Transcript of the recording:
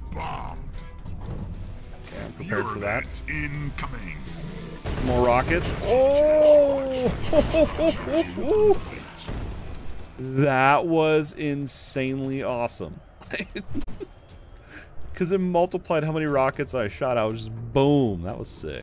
bombed. Okay, I'm prepared for that. Incoming. More rockets. Oh! That was insanely awesome. Because it multiplied how many rockets I shot out. Just boom. That was sick.